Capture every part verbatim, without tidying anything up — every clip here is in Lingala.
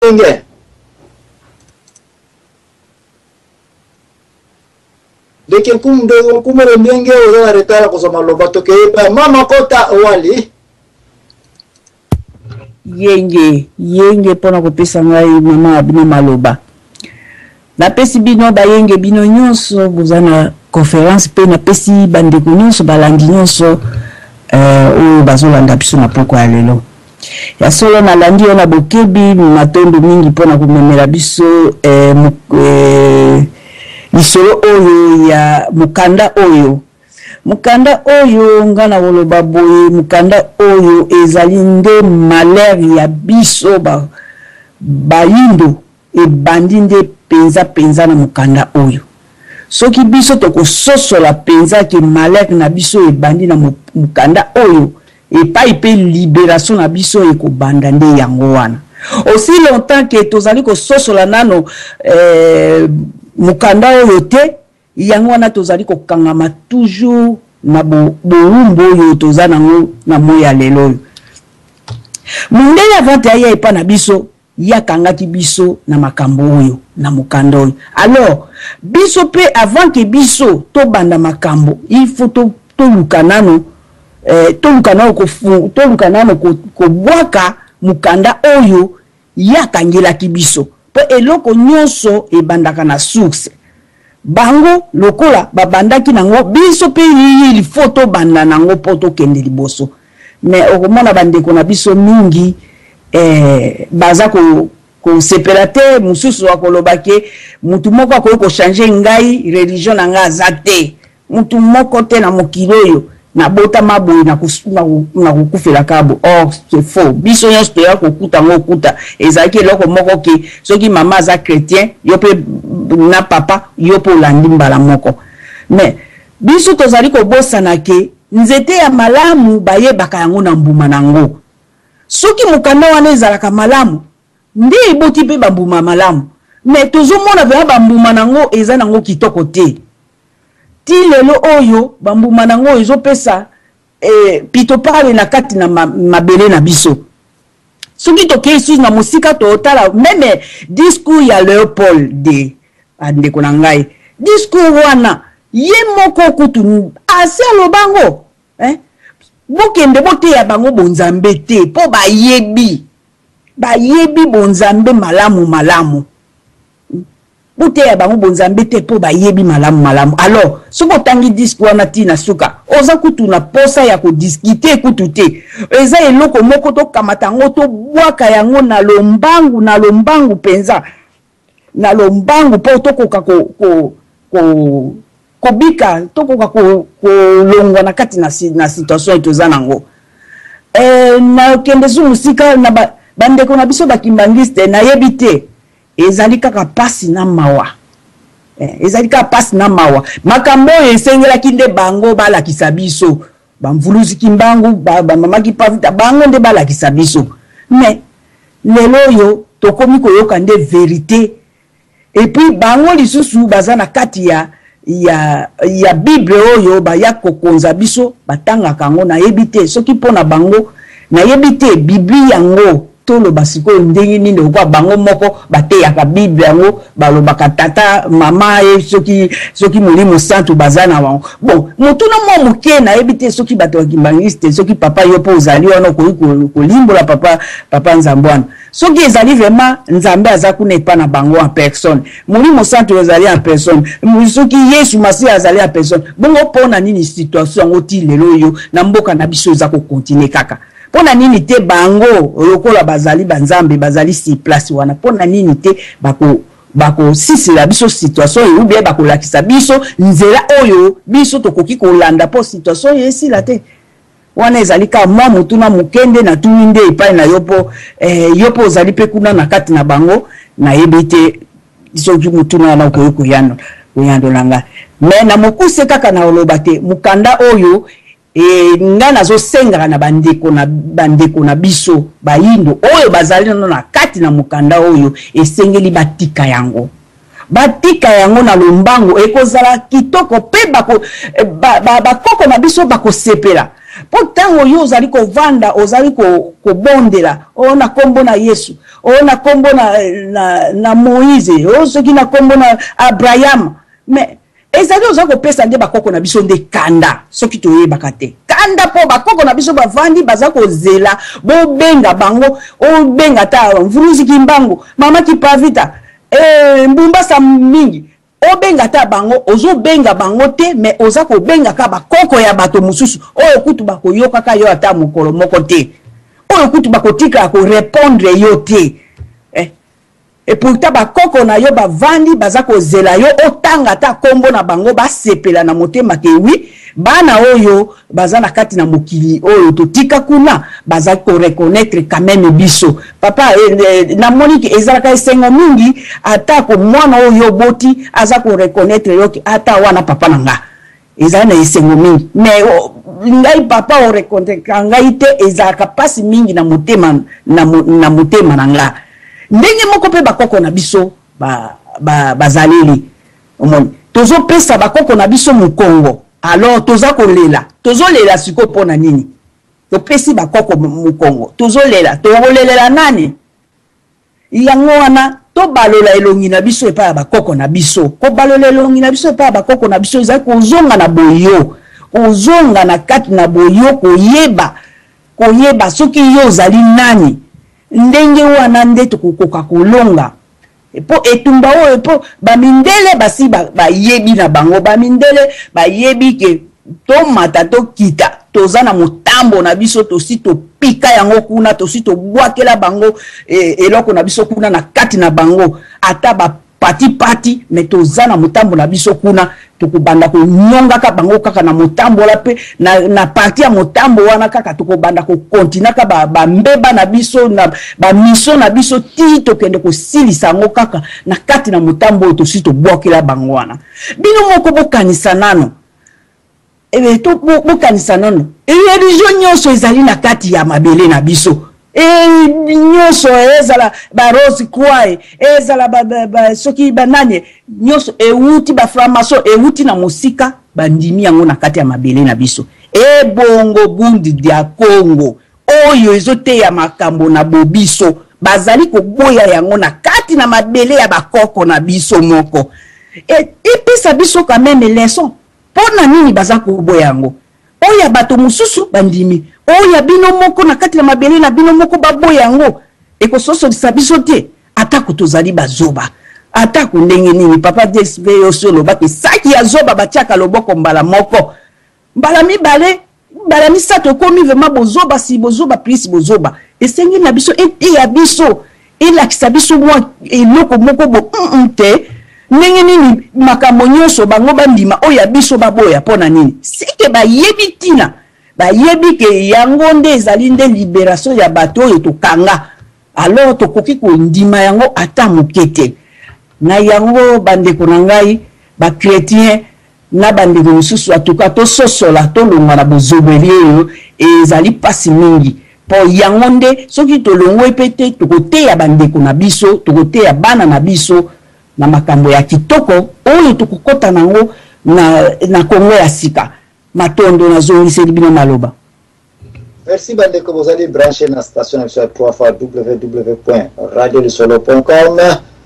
ndenge deke kumde kumere ndenge oza retara kozoma loba toke mama kota wali yenge yenge pona kopesa ngai mama bino maloba napesi bino bayenge bino nyonso bozana conférence pe napesi bandeko nyonso balandi nyonso oyo bazolanda biso na poko ya lelo ya solo nalandi yo na bokebi matondo mingi mpona komemela biso lisolo oyo ya mukanda oyo mukanda oyo nga na koloba boye mukanda oyo ezali nde malere ya biso bayindo ebandi nde penza penza na mukanda oyo soki biso tokososola penza ke malere na biso ebandi na mukanda oyo epai pe libération na biso ekobanda nde yango wana aussi longtemps que tozali kososola nano eh, mukanda oyo te yango wana tozali kokangama toujours na bolumbu oyo toza nango na moya lelo oyo mundele avante aya epa na biso yakangaki biso na makambo oyo na mukanda oyo alors biso pe avant que biso tobanda makambo il faut to toluka nano eh, toluka nano kofu toluka nano kobwaka mukanda oyo yakangelaki biso po eloko nyonso ebandaka na source bango lokola babandaki nango biso pe il faut to banda nango po to kende liboso mais okomona bandeko na biso mingi eh baza ko ko separater mususu wa kolobake mutu moko akoki ko changer ngai religion na nga azate mutu moko te na mokiloyo na bota maboy na kusuna na kufela kabo or c'est faux biso nyonso to ya kokuta ngo kuta ezaki loko moko ke soki mama za chrétien yo pe na papa yo po landi mbala moko mais biso tozali ko bosana ke nzete ya malamu bayebaka yango na mbuma nango soki mukanda wana ezalaka malamu ndi eboti pe bambuma malamu mais tozomona vya bambuma nango eza nango kitoko te ti lelo oyo bambuma nango ezopesa eh, pito pale na kati na mabele na biso soki toke ici na musika totala meme discours ya Léopold de andeko na ngai discours wana ye moko kutu ase lobango eh bokende bote ya bango bonzambe te po bayebi bayebi bonzambe malamu malamu bote ya bango bonzambe te po bayebi malamu malamu alors soko tangi discours na tina suka oza kutu na posa ya ko discuter kutu te eza eloko moko to kamata ngo to bwaka yango na lombangu na lombangu penza na lombangu po to koka ko ko ko kobika to koka ko ko longwa na kati na na situation etoza nango eh na kende su musika na ba, bandeko na biso bakimbangiste na yebite ezali kaka pasi na mawa eh, ezali kaka pasi na mawa makambo esengela kinde bango bala kisabiso bamvuluzi kimbangu ba, ba mama kipavita bango nde bala kisabiso mais lelo yo tokomi koyoka nde vérité et puis bango lisusu bazana kati ya ya ya bible oyo ba ya kokonza biso batanga kango na yebite soki pona bango na yebite bibli yango tolo basiko ndenge nini okwa bango moko bateyaka bible yango balobaka tata mama e soki soki molimo santu bazana wango bon mutuna mo muke na yebite soki bato kimbangiste soki papa yopo ozali wana ko kolimbola papa papa nzambwana soki ezali vraiment nzambe azakuna epa na bango en personne molimo santu ezali en personne soki yesu masi azali en personne bongo pona nini situation yango ti lelo yo na mboka na biso za ko continuer kaka pona nini te bango lokola bazali banzambe bazali si place wana pona nini te bako bako sisi la biso situation ou bien bako lakisa biso nzela oyo biso tokoki kolanda po situation yesi la te wana ezali ka mwa mutuna mukende na tuinde epai na yopo eh, yopo ozali pe kuna na kati na bango na yebite soki mutuna na ko yano oyando langa mais na mokuse kaka na olobate mukanda oyo e ngana zo senga na bandeko na bandeko na biso bayindo oyo bazali na kati na mukanda oyo esengeli batika yango batika yango na lombango ekozala kitoko pe bako ba, ba, bakoko na biso bako sepela Pourtant oyo ozali ko vanda ozali ko ko bondela ona kombo na Yesu ona kombo na na, na Moïse o soki na kombo na Abraham mais ezali ozali ko pesa nde bakoko na biso nde kanda soki toyebaka te kanda po bakoko na biso bavandi baza ko zela bo benga bango o benga ta mvuruzi kimbango mama kipavita eh mbumba sa mingi o benga ta bango ozo benga bango te mais oza ko benga ka bakoko ya bato mususu oyo kutu bako yoka ka yo ata mukolo moko te oyo kutu bako tika ko répondre yo te eh et pourtant bakoko na yo bavandi baza ko zela yo otanga ta kombo na bango ba sepela na motema ke wi bana oyo baza na kati na mokili oyo to tika kuna baza ko reconnaître quand même biso papa eh, na moniki ezalaka esengo mingi ata ko mwana oyo boti aza ko reconnaître yo ata wana papa nanga ezala na esengo mingi mais oh, ngai papa o reconnaître ngai te ezalaka pasi mingi na motema na, na motema nanga ndenge moko pe bakoko na biso ba ba bazaleli omoni tozo pesa bakoko na biso mu Kongo alors toza ko lela tozo lela siko pona nini to pesi bakoko mu Kongo tozo lela to rolelela nani yango wana to balola elongi na biso epa bakoko na biso ko balola elongi na biso epa bakoko na biso za ko zonga na boyo ozonga na kati na boyo ko yeba ko yeba soki yo zali nani ndenge wana nde tukukoka kolonga epo etumba o epo bamindele basi ba, ba yebi na bango bamindele ba yebi ke to mata to kita toza na motambo na biso tosi to pika yango kuna tosi to bwakela bango e, eloko na biso kuna na kati na bango ata ba pati pati mais toza na motambo na biso kuna tukubanda ko nyonga ka bango kaka na motambo la pe na, na parti ya motambo wana kaka tukubanda ko kontina ka ba, ba mbeba na biso na ba miso na biso ti to kende ko silisa ngo kaka na kati na motambo to si to bwakela bango wana bino moko bokanisa nano ebe to bokanisa nano e religion nyonso ezali na kati ya mabele na biso e nyonso ezala ba rose croix ezala ba, ba, ba soki bananye nyonso euti ba framaso euti na musika bandimi yango na kati ya mabele na biso e bongo bundi dia Kongo oyo ezote ya makambo na bobiso bazali ko boya yango na kati na mabele ya bakoko na biso moko e epesa biso quand même leçon pona nini baza ko boya yango oya bato mususu bandimi oya bino moko na kati na mabele na bino moko baboya yango eko soso biso te ata kutozali bazoba ata kundenge nini papa desve yo solo baki saki ya zoba batiaka loboko mbala moko mbala mibale mbala misato komi vraiment bozoba si bozoba plus bozoba esengi na biso ete ya biso elakisa biso mwa eloko moko bo te ndenge nini makambo nyonso bango bandima oya biso baboya pona nini sike bayebi tina bayebi ke yango nde ezali nde libération ya bato oyo tokanga alors tokoki kondima yango ata mokete na yango bandeko na ngai ba chrétien na bandeko mosusu atuka tososola tolongwa na bozobeli oyo ezali pasi mingi po yango nde soki tolongwe pe te tokoteya bandeko na biso tokoteya bana na biso na makambo ya kitoko oyo tukukota nango na na Kongo ya sika matondo na zongiseli bino maloba. Merci bandeko bozali branché na station na trois fois w w w point radio le solo point com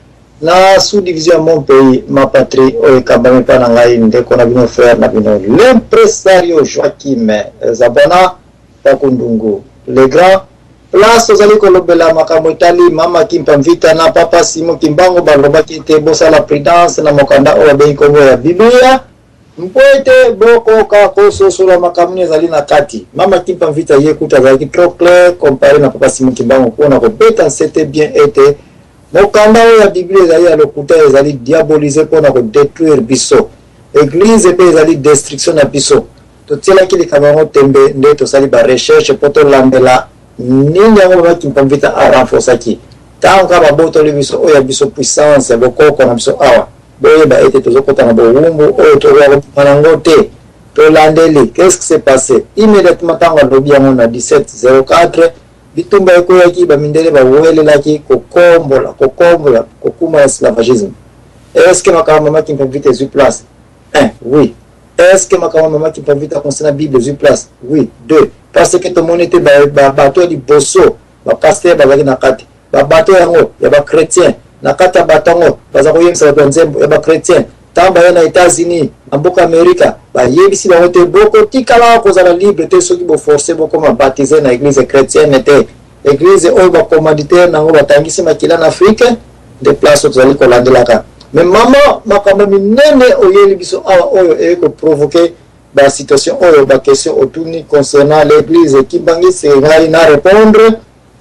na sous-division mon pays ma patrie oyo kambame pa na ngai ndeko na bino frère na bino l'impresario Joachim Zabona Takundungu le grand place ozali kolobela makambo itali mama Kimpamvita na papa Simon Kimbango balobaki te bosala prudence na mokanda oyo bengi kombo ya Biblia mpoete boko ka koso solo makamuni ezali na kati mama Kimpamvita yekuta ezalaki trop clair comparé na papa Simon Kimbango kuna kobeta c'était bien été mokanda oyo ya Biblia ezali ya lokuta ezali diaboliser mpona kodétruire biso église pe ezali destruction na biso totielaki likambo yango tembe nde tosali barecherche mpo tolandela nini yango mama Kimpamvita arenforcaki ntango babotoli biso oyo ya biso puissance bokoko na biso awa boyeba ete tozokota na bowumbu oyo tokoka nango te tolandeli. Qu'est-ce qui s'est passé immédiatement ntango alobi yango na dix-sept zéro quatre bitumba ekoyaki bamindele bawelelaki kokombola kokombola kokuma esclavagisme. Est-ce que makambo mama Kimpamvita ezwi place? Eh, oui. est-ce que ma maman qui peut vite concernant la Bible sur place? Oui. Deux, parce que tout le monde était bateau du bosso, ba pasteur bazaki na kati, ba bateau yango ya ba chrétien, na kati ya batango bazako yemisa ba nzembo ya ba chrétien. Tamba na États-Unis, en Boka America, ba yebisi ba wote boko tikala ko za la libre te soki bo forcer boko ma baptiser na église chrétienne te. Église oyo ba commanditaire nango batangisi makila na Afrique, de place tozali ko landelaka. Mais maman makambo minene oyeli biso awa oyo e ko provoquer ba situation oyo ba question autour concernant l'église Kimbangi c'est ngai na répondre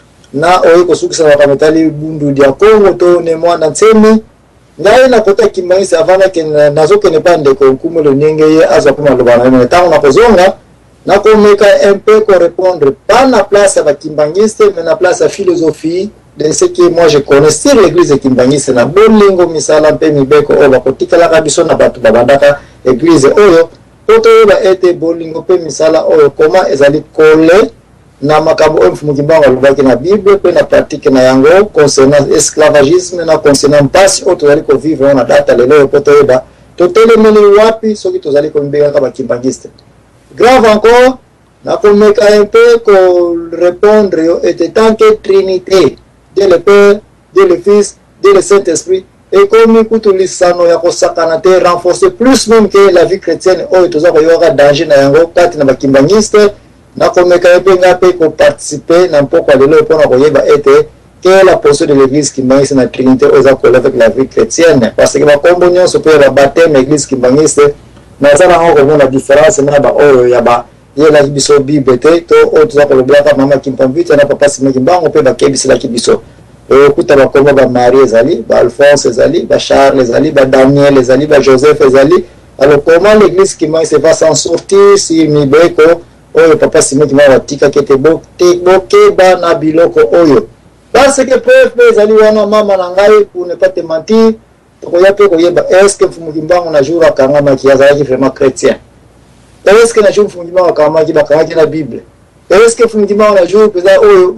na oyo ko sukisa bakametali bundu dia Congo to ne mwana nsemi ngai na kota Kimbangi c'est avant que nazo que ne pas ndeko nkumu le nyenge ye aza kuma lobana na tango na kozonga na ko meka un peu ko répondre pas na place ya bakimbangiste mais na place ya philosophie de ce que moi je connais sur l'église Kimbangi c'est na bolingo misala mpe mibeko oyo bakotikala kabiso na batu babandaka église oyo poto ba ete bolingo mpe misala oyo comment ezali collé na makambo oyo mfumu Kimbangu alobaki na Bible pe na pratique na yango concernant esclavagisme na concernant mpasi oyo tozali ko vivre na data lelo poto yeba totelemeli wapi soki tozali ko mbengaka bakimbangiste. Grave encore na komeka un peu ko répondre yo était tant que trinité Dieu le Père, Dieu le Fils, Dieu le Saint-Esprit et comme kutulisano ya kosakana te renforcer plus même que la vie chrétienne oyo toza ko yoka danger na yango kati na bakimbangiste na komeka un peu ngape ko participer na mpoko lelo pona ko yeba ete que la position de l'église Kimbangi na trinité oza ko avec la vie chrétienne parce que ba kombo nyonso pe ba baptême église Kimbangiste na zala ngo ko na différence na ba oyo ya ba yela biso Bible te to o toza ko lobaka mama Kimbangi na papa Simon Kimbangu pe ba kebisela kibiso o kuta ba kombo ba Marie ezali ba Alphonse ezali ba Charles ezali ba Daniel ezali ba Joseph ezali. Alors comment l'église Kimbangi va s'en sortir si mibeko oyo papa Simon Kimbangu atika kete bo te boke ba na biloko oyo parce que preuve ezali wana mama na ngai pour ne pas te mentir to ya pe ko yeba est-ce que mfumu Kimbangu na jour akanga maki azali vraiment chrétien est-ce que na jour mfumu Kimbangu akanga maki bakanga na Bible est-ce que mfumu Kimbangu na jour peza oyo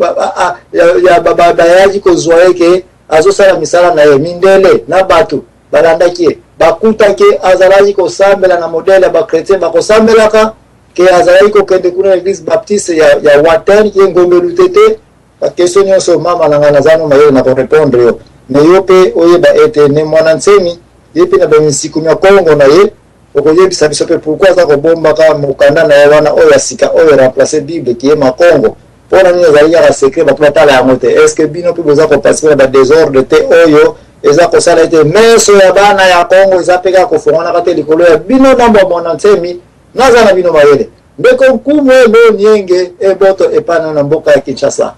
ya baba bayaji ko zoye ke azo sala misala na ye mindele na batu balandaki bakuta ke azalaji ko sambela na modèle ba chrétien ba ko sambelaka ke azalaji ko kende kuna église baptiste ya ya Water ki ngombe lutete la question nyonso mama na ngana zanu mayo na ko répondre yo mais yo pe oyeba ete ne mwana nsemi yepi na bamisiku ya Kongo na ye okoyebisa biso pe pourquoi za ko bomba ka mukanda na wana oyo sika oyo remplacer Bible ki e ma Kongo pona ni ezali ya secret ba tala ya mote est-ce que bino pe boza ko participer ba désordre te oyo eza ko sala ete meso ya bana ya Kongo eza peka ko fongana ka te likolo ya bino namba mwana nsemi naza na bino mayele ndeko kumwe lo nienge e boto epana na mboka ya Kinshasa.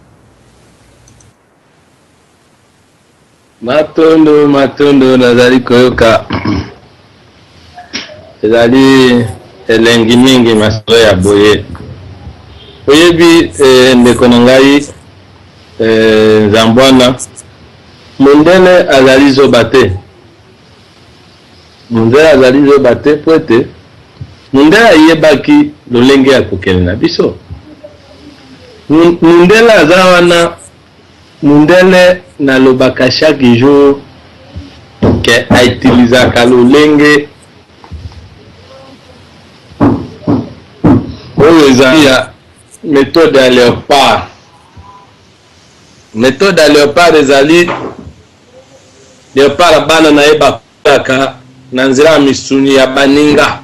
Matondo matondo nazali koyoka ezali elengi mingi masolo ya boye oyebi eh, ndeko na ngai eh, Nzambwana mondele azali zoba te mondele azali zoba te po ete mondele ayebaki lolenge ya kokende na biso mondele aza wana mondele na lobaka chaque jour ke aitilizaka lolenge oyo ezali ya méthode ya léopard. Méthode ya léopard ezali léopard bana na ye bakolaka na nzela ya misuni ya baninga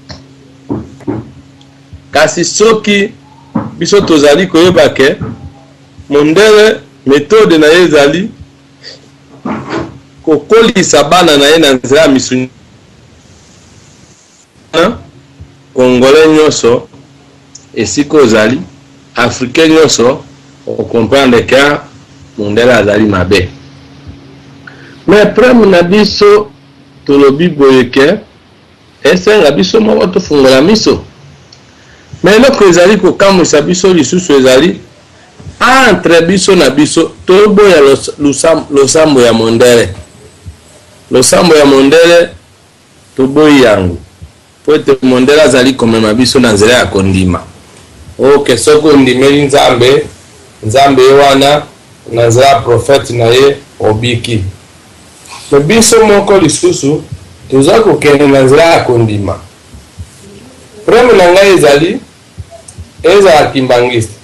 kasi soki biso tozali koyeba ke mondele méthode na ye ezali kokolisa bana na ye na nzela ya misuni congolais nyonso esika ozali africain nyonso okomprendre ke mondele azali mabe mais problème na biso tolobi boye ke esenga biso moko tofungola miso mais eloko ezali kokamwisa biso lisusu ezali entre biso na biso toboya losambo ya mondele losambo ya mondele toboyi yango po ete mondele azali komema biso na nzela ya kondima oke soki ondimeli nzambe nzambe ye wana na nzela ya profete na ye obiki me biso moko lisusu toza kokende na nzela ya kondima problème na ngai ezali ezala kimbangiste